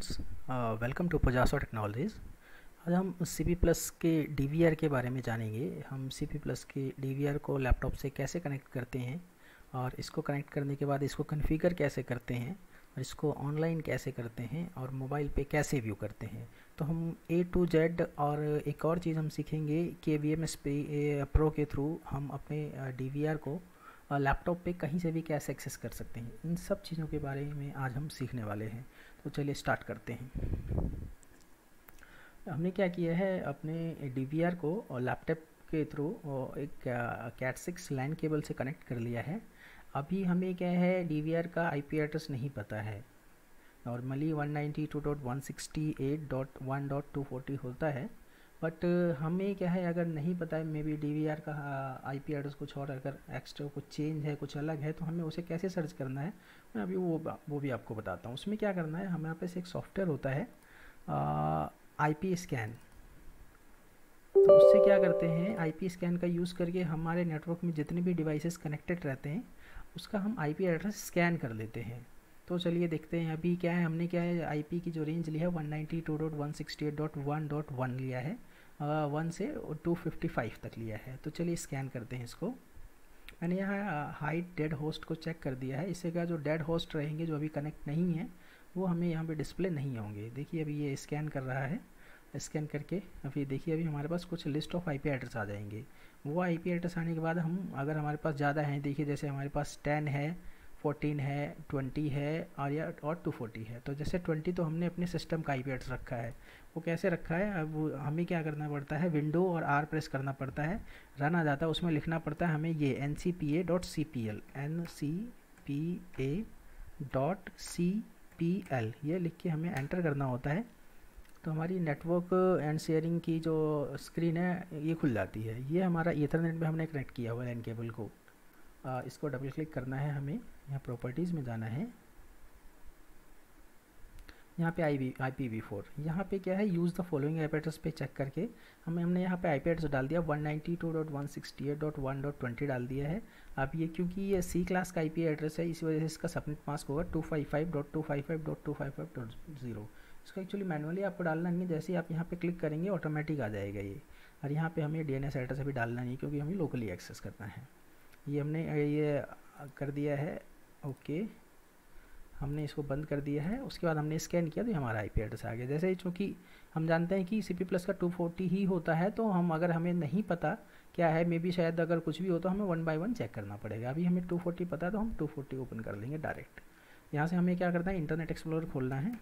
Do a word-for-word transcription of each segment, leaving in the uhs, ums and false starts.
Students, welcome to पजासो technologies. आज हम सी पी प्लस के डी वी आर के बारे में जानेंगे। हम सी पी प्लस के डी वी आर को लैपटॉप से कैसे कनेक्ट करते हैं और इसको कनेक्ट करने के बाद इसको कॉन्फ़िगर कैसे करते हैं और इसको ऑनलाइन कैसे करते हैं और मोबाइल पे कैसे व्यू करते हैं। तो हम ए टू जेड और एक और चीज़ हम सीखेंगे कि वी एम एस प्रो के थ्रू हम अपने डी वी आर को लैपटॉप पे कहीं से भी कैसे एक्सेस कर सकते हैं। इन सब चीज़ों के बारे में आज हम सीखने वाले हैं। तो चलिए स्टार्ट करते हैं। हमने क्या किया है, अपने डी वी आर को और लैपटॉप के थ्रू एक कैट सिक्स लैन केबल से कनेक्ट कर लिया है। अभी हमें क्या है, डी वी आर का आई पी एड्रेस नहीं पता है। Normally one ninety two dot one sixty eight dot one dot two forty होता है, बट हमें क्या है, अगर नहीं पता है maybe D V R का आई पी एड्रेस कुछ और, अगर एक्स्ट्रा कुछ चेंज है, कुछ अलग है, तो हमें उसे कैसे सर्च करना है मैं अभी वो वो भी आपको बताता हूँ। उसमें क्या करना है, हमारे पास एक सॉफ्टवेयर होता है आई पी स्कैन। तो उससे क्या करते हैं, आई पी स्कैन का यूज़ करके हमारे नेटवर्क में जितने भी डिवाइसेस कनेक्टेड रहते हैं उसका हम आई पी एड्रेस स्कैन कर लेते हैं। तो चलिए देखते हैं अभी क्या है। हमने क्या है, आईपी की जो रेंज ली है one ninety two dot one sixty eight dot one dot one लिया है, वन से टू फिफ्टी फाइव तक लिया है। तो चलिए स्कैन करते हैं इसको। मैंने यहाँ हाइड डेड होस्ट को चेक कर दिया है। इससे क्या, जो डेड होस्ट रहेंगे जो अभी कनेक्ट नहीं है वो हमें यहाँ पे डिस्प्ले नहीं होंगे। देखिए अभी ये स्कैन कर रहा है। स्कैन करके अभी देखिए अभी हमारे पास कुछ लिस्ट ऑफ आईपी एड्रेस आ जाएंगे। वो आईपी एड्रेस आने के बाद हम, अगर हमारे पास ज़्यादा हैं, देखिए जैसे हमारे पास टेन है, फोर्टीन है, ट्वेंटी है और या और टू फोर्टी है। तो जैसे ट्वेंटी तो हमने अपने सिस्टम का आई पी एड्रेस रखा है। वो कैसे रखा है, अब हमें क्या करना पड़ता है, विंडो और आर प्रेस करना पड़ता है, रन आ जाता है, उसमें लिखना पड़ता है हमें ये N C P A dot C P L N C P A dot C P L ये लिख के हमें एंटर करना होता है। तो हमारी नेटवर्क एंड शेयरिंग की जो स्क्रीन है ये खुल जाती है। ये हमारा ईथरनेट में हमने कनेक्ट किया हुआ है लैन केबल को। आ, इसको डबल क्लिक करना है, हमें यहाँ प्रॉपर्टीज़ में जाना है। यहाँ पे I V I P V four, यहाँ पे क्या है, use the following I P address पे चेक करके हमें हमने यहाँ पे आई पी एड्रेस डाल दिया one ninety two dot one sixty eight dot one dot twenty डाल दिया है। अब ये क्योंकि ये सी क्लास का आई पी एड्रेस है, इसी वजह से इसका सबमिट मास्क होगा two five five dot two five five dot two five five dot zero. इसको एक्चुअली मैनुअली आपको डालना नहीं है, जैसे ही आप यहाँ पे क्लिक करेंगे ऑटोमेटिक आ जाएगा ये। और यहाँ पे हमें डी एन एस एड्रेस अभी डालना नहीं, क्योंकि हमें लोकली एक्सेस करना है। ये हमने ये कर दिया है, ओके। हमने इसको बंद कर दिया है। उसके बाद हमने स्कैन किया तो हमारा आई पी एड्रेस आ गया। जैसे ही, चूँकि हम जानते हैं कि सी पी प्लस का टू फोर्टी ही होता है, तो हम, अगर हमें नहीं पता क्या है, मे बी शायद अगर कुछ भी हो तो हमें वन बाय वन चेक करना पड़ेगा। अभी हमें टू फोर्टी पता है तो हम टू फोर्टी ओपन कर लेंगे डायरेक्ट। यहाँ से हमें क्या करना है, इंटरनेट एक्सप्लोरर खोलना है,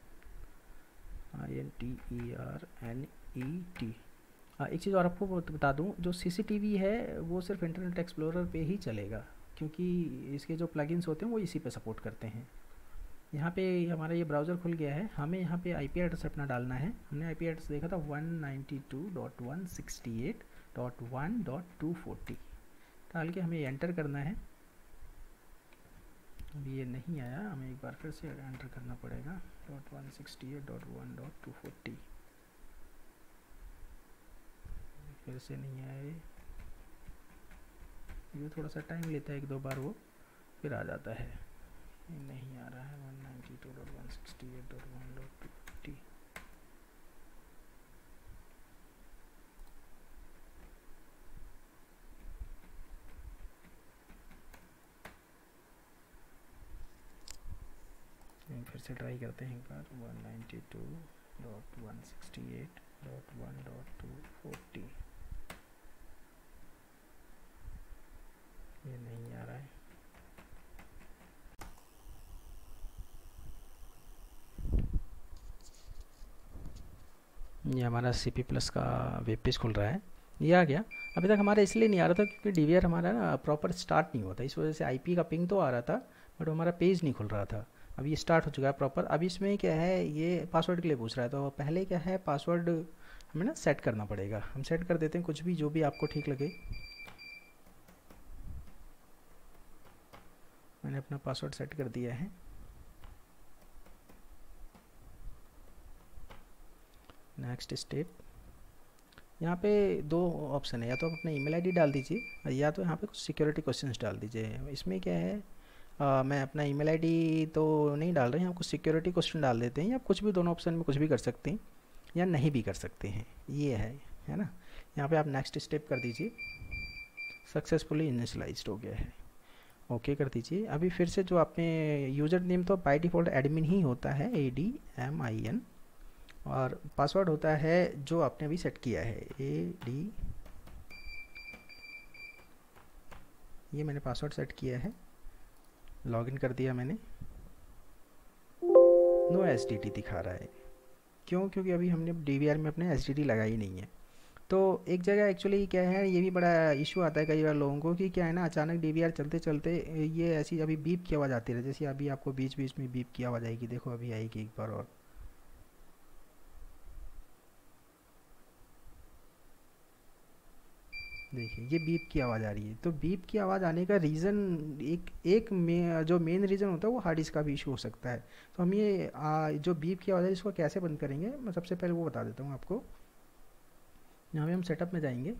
I N T E R N E T. एक चीज़ और आपको बता दूँ, जो सी सी टी वी है वो सिर्फ इंटरनेट एक्सप्लोरर पे ही चलेगा, क्योंकि इसके जो प्लगइन्स होते हैं वो इसी पे सपोर्ट करते हैं। यहाँ पे हमारा ये ब्राउज़र खुल गया है। हमें यहाँ पे आई पी एड्रेस अपना डालना है। हमने आई पी एड्रेस देखा था one ninety two dot one sixty eight dot one dot two forty डाल के हमें एंटर करना है। अभी ये नहीं आया, हमें एक बार फिर से एंटर करना पड़ेगा dot one sixty eight dot one dot two forty. फिर से नहीं आया ये ये थोड़ा सा टाइम लेता है, एक दो बार वो फिर आ जाता है। ये नहीं आ रहा है one ninety two dot one sixty eight dot one dot two forty. फिर से ट्राई करते हैं एक बार, one ninety two dot one sixty eight dot one dot two forty. ये नहीं आ रहा है। ये हमारा सी पी प्लस का वेब पेज खुल रहा है। ये आ गया। अभी तक हमारा इसलिए नहीं आ रहा था क्योंकि डी वी आर हमारा ना प्रॉपर स्टार्ट नहीं होता, इस वजह से आई पी का पिंग तो आ रहा था बट हमारा पेज नहीं खुल रहा था। अब ये स्टार्ट हो चुका है प्रॉपर। अब इसमें क्या है, ये पासवर्ड के लिए पूछ रहा है, तो पहले क्या है, पासवर्ड हमें ना सेट करना पड़ेगा। हम सेट कर देते हैं कुछ भी, जो भी आपको ठीक लगे। मैंने अपना पासवर्ड सेट कर दिया है। नेक्स्ट स्टेप, यहाँ पे दो ऑप्शन है, या तो आप अपना ईमेल आईडी डाल दीजिए या तो यहाँ पे कुछ सिक्योरिटी क्वेश्चंस डाल दीजिए। इसमें क्या है, आ, मैं अपना ईमेल आईडी तो नहीं डाल रहे हैं, हम कुछ सिक्योरिटी क्वेश्चन डाल देते हैं, या कुछ भी, दोनों ऑप्शन में कुछ भी कर सकते हैं या नहीं भी कर सकते हैं, ये है है ना। यहाँ पे आप नेक्स्ट स्टेप कर दीजिए, सक्सेसफुली इनिशियलाइज्ड हो गया है, ओके कर दीजिए। अभी फिर से जो आपने यूज़र नेम तो बाय डिफ़ॉल्ट एडमिन ही होता है, A D M I N, और पासवर्ड होता है जो आपने अभी सेट किया है, ए डी, ये मैंने पासवर्ड सेट किया है, लॉगिन कर दिया मैंने। नो एस टी टी दिखा रहा है, क्यों? क्योंकि अभी हमने डी वी आर में अपने एस टी टी लगाई नहीं है। तो एक जगह एक्चुअली क्या है, ये भी बड़ा इशू आता है कई बार लोगों को, कि क्या है ना, अचानक डी वी आर चलते चलते ये ऐसी अभी बीप की आवाज़ आती रहे, जैसे अभी आपको बीच बीच में बीप की आवाज़ आएगी, देखो अभी आएगी एक बार और। देखिए ये बीप की आवाज़ आ रही है। तो बीप की आवाज़ आने का रीज़न, एक एक में जो मेन रीज़न होता है वो हार्ड डिस्क का भी इशू हो सकता है। तो हम ये आ, जो बीप की आवाज़ है इसको कैसे बंद करेंगे, मैं सबसे पहले वो बता देता हूँ आपको। यहाँ पे हम सेटअप में जाएंगे,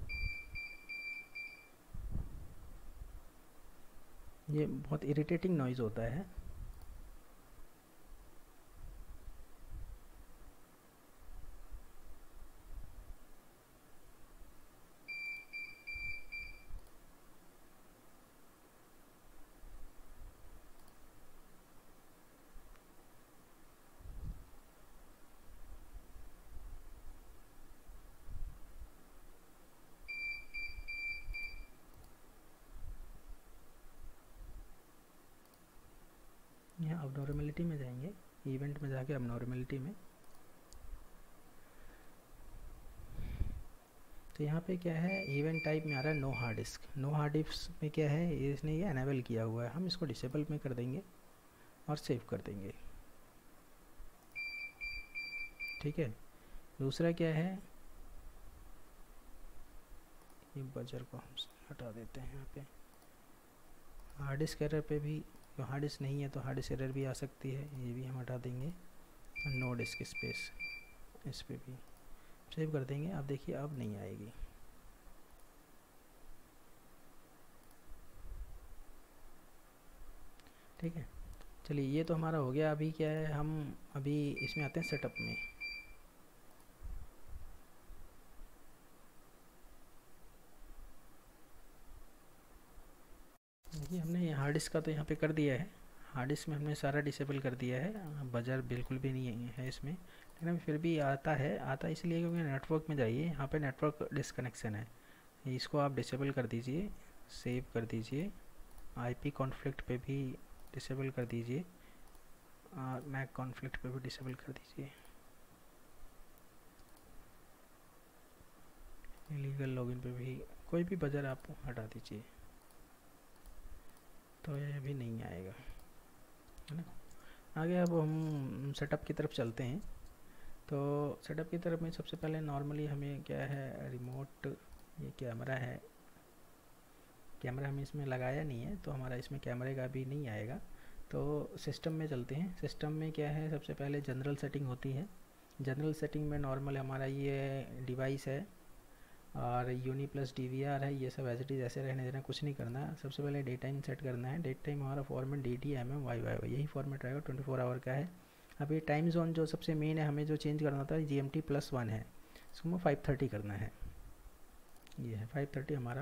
ये बहुत इरिटेटिंग नॉइज़ होता है। यहाँ अब नॉर्मेलिटी में जाएंगे, इवेंट में जाके अब नॉर्मेलिटी में, तो यहाँ पे क्या है, इवेंट टाइप में आ रहा है no hard disk. No hard disk में क्या है, इसने ये एनेबल किया हुआ है, हम इसको डिसेबल में कर देंगे और सेव कर देंगे, ठीक है। दूसरा क्या है, ये बजर को हम हटा देते हैं। यहाँ पे हार्ड डिस्क एरर पे भी, तो हार्ड डिस्क नहीं है तो हार्ड डिस्क एरर भी आ सकती है, ये भी हम हटा देंगे। और नो डिस्क स्पेस, इस पे भी सेव कर देंगे। अब देखिए अब नहीं आएगी, ठीक है। चलिए ये तो हमारा हो गया। अभी क्या है, हम अभी इसमें आते हैं सेटअप में। देखिए हमने हार्ड डिस्क का तो यहाँ पे कर दिया है, हार्ड डिस्क में हमने सारा डिसेबल कर दिया है, बजर बिल्कुल भी नहीं है इसमें, लेकिन अभी फिर भी आता है। आता इसलिए क्योंकि नेटवर्क में जाइए, यहाँ पे नेटवर्क डिस्कनेक्शन है, इसको आप डिसेबल कर दीजिए, सेव कर दीजिए। आईपी कॉन्फ्लिक्ट पे भी डिसेबल कर दीजिए, और मैक कॉन्फ्लिक्ट पे भी डिसेबल कर दीजिए। इलीगल लॉगिन पे भी कोई भी बजर आप हटा दीजिए, तो ये भी नहीं आएगा, है ना। आगे अब हम सेटअप की तरफ चलते हैं। तो सेटअप की तरफ में सबसे पहले नॉर्मली हमें क्या है, रिमोट, ये कैमरा है, कैमरा हमें इसमें लगाया नहीं है तो हमारा इसमें कैमरे का भी नहीं आएगा। तो सिस्टम में चलते हैं। सिस्टम में क्या है, सबसे पहले जनरल सेटिंग होती है। जनरल सेटिंग में नॉर्मल हमारा ये डिवाइस है और uni plus D V R है, ये सब एज इट इज़ ऐसे रहने देना, कुछ नहीं करना। सबसे पहले डे टाइम सेट करना है। डे टाइम हमारा format D T M M Y Y Y, यही फॉर्मेट रहेगा, ट्वेंटी फोर आवर का है। अब ये टाइम जोन जो सबसे मेन है, हमें जो चेंज करना होता है, G M T plus one है, इसको हमें फाइव थर्टी करना है। ये है फाइव थर्टी हमारा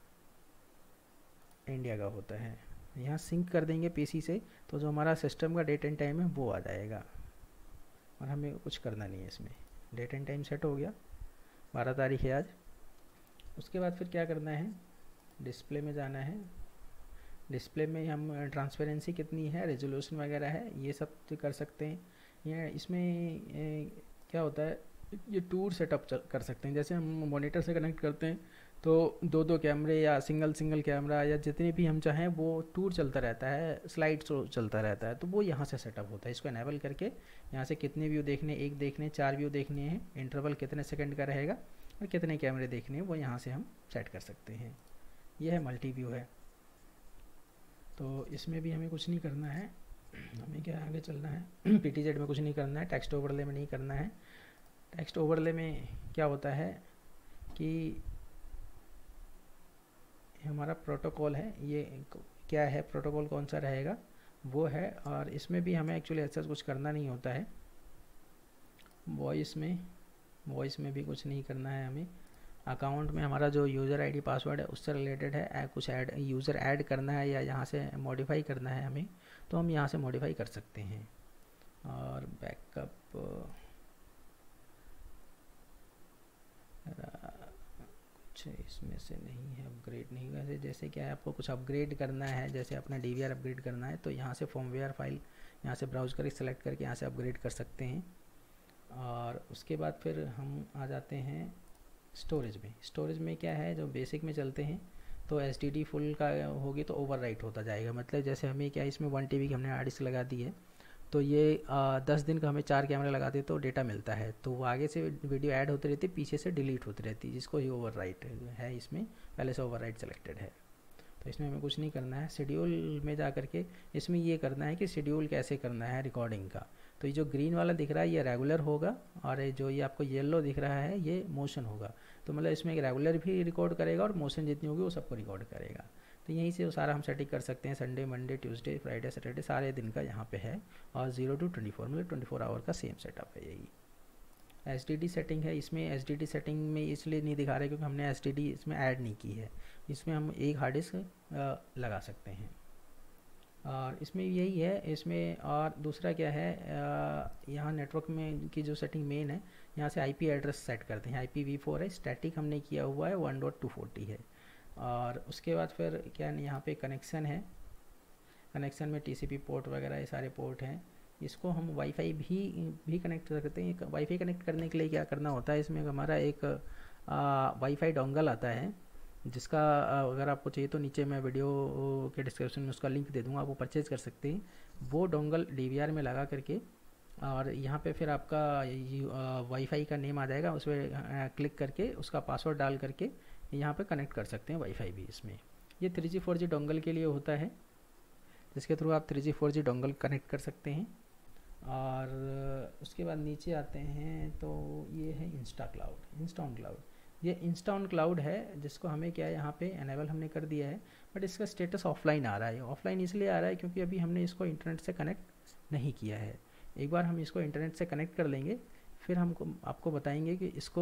इंडिया का होता है। यहाँ सिंक कर देंगे पीसी से, तो जो हमारा सिस्टम का डेट एंड टाइम है वो आ जाएगा, और हमें कुछ करना नहीं है इसमें। डेट एंड टाइम सेट हो गया, बारह तारीख है आज। उसके बाद फिर क्या करना है, डिस्प्ले में जाना है। डिस्प्ले में हम ट्रांसपेरेंसी कितनी है, रेजोल्यूशन वगैरह है, ये सब तो कर सकते हैं। ये इसमें ए, क्या होता है, ये टूर सेटअप कर सकते हैं। जैसे हम मॉनिटर से कनेक्ट करते हैं तो दो दो कैमरे या सिंगल सिंगल कैमरा या जितने भी हम चाहें, वो टूर चलता रहता है, स्लाइड शो चलता रहता है, तो वो यहाँ से सेटअप होता है। इसको एनेबल करके यहाँ से कितने व्यू देखने, एक देखने, चार व्यू देखने हैं, इंटरवल कितने सेकंड का रहेगा और कितने कैमरे देखने हैं, वो यहाँ से हम सेट कर सकते हैं। यह है मल्टी व्यू है। तो इसमें भी हमें कुछ नहीं करना है, हमें क्या आगे चलना है, पी टी जेड में कुछ नहीं करना है, टेक्स्ट ओवरले में नहीं करना है। टेक्स्ट ओवरले में क्या होता है कि हमारा प्रोटोकॉल है, ये क्या है, प्रोटोकॉल कौन सा रहेगा वो है। और इसमें भी हमें एक्चुअली ऐसा कुछ करना नहीं होता है। वॉइस में वॉइस में भी कुछ नहीं करना है हमें। अकाउंट में हमारा जो यूज़र आईडी पासवर्ड है उससे रिलेटेड है, कुछ ऐड यूज़र ऐड करना है या यहाँ से मॉडिफाई करना है हमें, तो हम यहाँ से मॉडिफाई कर सकते हैं। और बैकअप कुछ इसमें से नहीं है, अपग्रेड नहीं हुआ है। जैसे क्या है, आपको कुछ अपग्रेड करना है, जैसे अपना डी वी आर अपग्रेड करना है, तो यहाँ से फॉर्मवेयर फाइल यहाँ से ब्राउज करके सेलेक्ट करके यहाँ से अपग्रेड कर सकते हैं। और उसके बाद फिर हम आ जाते हैं स्टोरेज में। स्टोरेज में क्या है, जो बेसिक में चलते हैं तो एस टी डी फुल का होगी तो ओवर राइट होता जाएगा। मतलब जैसे हमें क्या है, इसमें वन टी बी की हमने हार्ड डिस्क लगा दी है, तो ये आ, दस दिन का हमें चार कैमरे लगाते तो डेटा मिलता है, तो वो आगे से वीडियो ऐड होती रहती है, पीछे से डिलीट होती रहती है, जिसको ही ओवर राइट है। इसमें पहले से ओवर राइट सेलेक्टेड है, तो इसमें हमें कुछ नहीं करना है। शेड्यूल में जा करके इसमें ये करना है कि शेड्यूल कैसे करना है रिकॉर्डिंग का। तो ये जो ग्रीन वाला दिख रहा है ये रेगुलर होगा, और ये जो ये आपको येलो दिख रहा है ये मोशन होगा। तो मतलब इसमें एक रेगुलर भी रिकॉर्ड करेगा और मोशन जितनी होगी वो सबको रिकॉर्ड करेगा। तो यहीं से वो सारा हम सेटिंग कर सकते हैं। Sunday, Monday, Tuesday, Friday, Saturday सारे दिन का यहाँ पे है। और जीरो टू ट्वेंटी फोर मतलब ट्वेंटी फोर आवर का सेम सेटअप है। यही एच डी डी सेटिंग है। इसमें एच डी डी सेटिंग में इसलिए नहीं दिखा रहे क्योंकि हमने एच डी डी इसमें ऐड नहीं की है। इसमें हम एक हार्ड डिस्क लगा सकते हैं, और इसमें यही है। इसमें और दूसरा क्या है, यहाँ नेटवर्क में की जो सेटिंग मेन है, यहाँ से आईपी एड्रेस सेट करते हैं। आई पी वी फोर है, स्टैटिक हमने किया हुआ है, वन डॉट टू फोर्टी है। और उसके बाद फिर क्या है, यहाँ पे कनेक्शन है। कनेक्शन में टी सी पी पोर्ट वगैरह ये सारे पोर्ट हैं। इसको हम वाईफाई भी भी कनेक्ट कर सकते हैं। वाईफाई कनेक्ट करने के लिए क्या करना होता है, इसमें हमारा एक वाईफाई डोंगल आता है, जिसका अगर आपको चाहिए तो नीचे मैं वीडियो के डिस्क्रिप्शन में उसका लिंक दे दूँगा, आप वो परचेज़ कर सकते हैं। वो डोंगल डी वी आर में लगा करके, और यहाँ पे फिर आपका वाईफाई का नेम आ जाएगा, उस पर क्लिक करके उसका पासवर्ड डाल करके यहाँ पे कनेक्ट कर सकते हैं वाईफाई भी इसमें। ये three G four G dongle के लिए होता है, जिसके थ्रू आप three G four G dongle connect कर सकते हैं। और उसके बाद नीचे आते हैं तो ये है Insta Cloud, Insta On Cloud. ये इंस्टा ऑन क्लाउड है, जिसको हमें क्या है यहाँ पे एनेबल हमने कर दिया है, बट इसका स्टेटस ऑफलाइन आ रहा है। ऑफलाइन इसलिए आ रहा है क्योंकि अभी हमने इसको इंटरनेट से कनेक्ट नहीं किया है। एक बार हम इसको इंटरनेट से कनेक्ट कर लेंगे, फिर हमको आपको बताएंगे कि इसको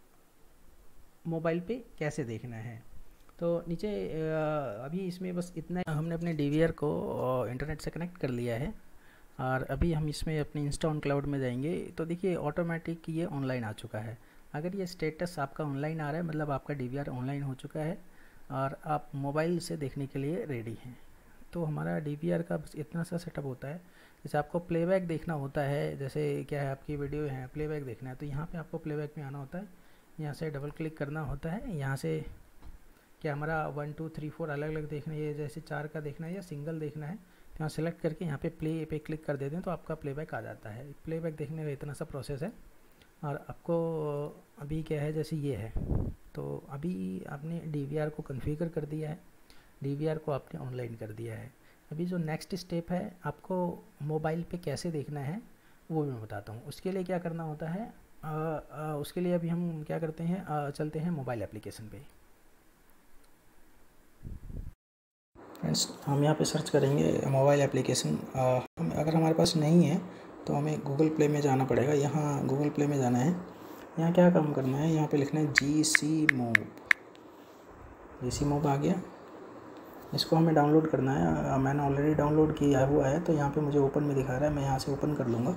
मोबाइल पे कैसे देखना है। तो नीचे अभी इसमें बस इतना, हमने अपने डी वी आर को इंटरनेट से कनेक्ट कर लिया है, और अभी हम इसमें अपने इंस्टा ऑन क्लाउड में जाएंगे तो देखिए ऑटोमेटिक ये ऑनलाइन आ चुका है। अगर ये स्टेटस आपका ऑनलाइन आ रहा है मतलब आपका डी वी आर ऑनलाइन हो चुका है और आप मोबाइल से देखने के लिए रेडी हैं। तो हमारा डी वी आर का बस इतना सा सेटअप होता है। जैसे आपको प्लेबैक देखना होता है, जैसे क्या है आपकी वीडियो है, प्लेबैक देखना है, तो यहाँ पे आपको प्लेबैक में आना होता है। यहाँ से डबल क्लिक करना होता है। यहाँ से क्या हमारा वन टू थ्री फोर अलग अलग देखना है, जैसे चार का देखना है या सिंगल देखना है, तो यहाँ सेलेक्ट करके यहाँ पे प्ले पे क्लिक कर देते हैं तो आपका प्लेबैक आ जाता है। प्लेबैक देखने का इतना सा प्रोसेस है। और आपको अभी क्या है, जैसे ये है, तो अभी आपने डी वी आर को कॉन्फ़िगर कर दिया है, डी वी आर को आपने ऑनलाइन कर दिया है। अभी जो नेक्स्ट स्टेप है, आपको मोबाइल पे कैसे देखना है वो मैं बताता हूँ। उसके लिए क्या करना होता है, आ, आ, उसके लिए अभी हम क्या करते हैं, आ, चलते हैं मोबाइल एप्लीकेशन पे। फ्रेंड्स हम यहाँ पे सर्च करेंगे मोबाइल एप्लीकेशन। अगर हमारे पास नहीं है तो हमें गूगल प्ले में जाना पड़ेगा। यहाँ गूगल प्ले में जाना है। यहाँ क्या काम करना है, यहाँ पे लिखना है जी सी मूव। जी सी मूव आ गया, इसको हमें डाउनलोड करना है। मैंने ऑलरेडी डाउनलोड किया हुआ है, तो यहाँ पे मुझे ओपन में दिखा रहा है, मैं यहाँ से ओपन कर लूँगा।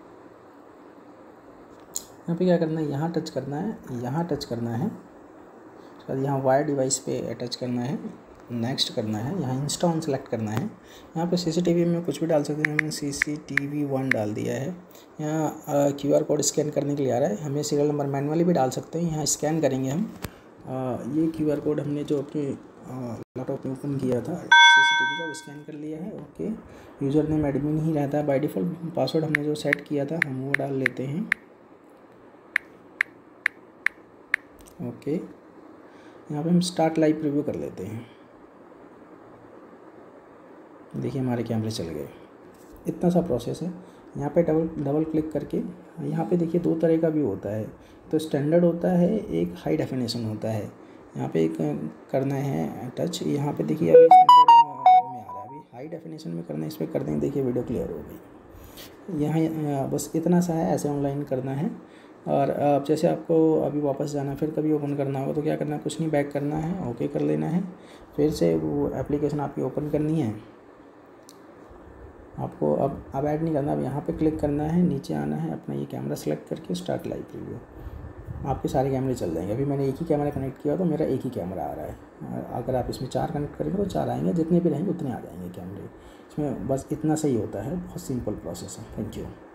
यहाँ पे क्या करना है, यहाँ टच करना है, यहाँ टच करना है, उसके बाद यहाँ वायर डिवाइस पे टच करना है, नेक्स्ट करना है, यहाँ इंस्टा ऑन सेलेक्ट करना है। यहाँ पे सीसीटीवी में कुछ भी डाल सकते हैं, हमने सीसीटीवी वन डाल दिया है। यहाँ क्यूआर कोड स्कैन करने के लिए आ रहा है, हमें सीरियल नंबर मैनुअली भी डाल सकते हैं। यहाँ स्कैन करेंगे हम। आ, ये क्यूआर कोड हमने जो अपने लैपटॉप में ओपन किया था सीसीटीवी का, वो स्कैन कर लिया है। ओके, यूज़र नेम एडमिन ही रहता है बाय डिफ़ॉल्ट। पासवर्ड हमने जो सेट किया था हम वो डाल लेते हैं। ओके, यहाँ पे हम स्टार्ट लाइव प्रीव्यू कर लेते हैं। देखिए हमारे कैमरे चल गए। इतना सा प्रोसेस है। यहाँ पे डबल डबल क्लिक करके यहाँ पे देखिए दो तरह का व्यू होता है, तो स्टैंडर्ड होता है, एक हाई डेफिनेशन होता है। यहाँ पे एक करना है टच। यहाँ पे देखिए अभी स्टैंडर्ड हाई डेफिनेशन में करना है, इस पर कर देंगे। देखिए वीडियो क्लियर हो गई। यहाँ बस इतना सा है, ऐसे ऑनलाइन करना है। और अब जैसे आपको अभी वापस जाना है, फिर कभी ओपन करना होगा तो क्या करना है, कुछ नहीं, बैक करना है, ओके कर लेना है। फिर से वो एप्लीकेशन आपकी ओपन करनी है आपको। अब अब ऐड नहीं करना, अब यहाँ पे क्लिक करना है, नीचे आना है, अपना ये कैमरा सेलेक्ट करके स्टार्ट लाइव प्रीव्यू, आपके सारे कैमरे चल जाएंगे। अभी मैंने एक ही कैमरा कनेक्ट किया तो मेरा एक ही कैमरा आ रहा है। अगर आप इसमें चार कनेक्ट करेंगे तो चार आएंगे, जितने भी रहेंगे उतने आ जाएंगे कैमरे। इसमें बस इतना सही होता है, बहुत सिंपल प्रोसेस है। Thank you.